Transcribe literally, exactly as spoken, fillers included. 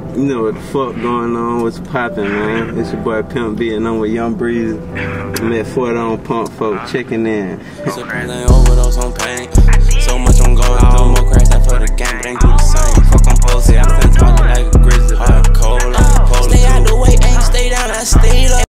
You know what the fuck going on, what's poppin', man? It's your boy Pimp B and I'm with Young Breezy. I'm at forty on pump four, checking in. So ain't overdose on pain. So much I'm going through, more crash that for the game, but ain't do the same.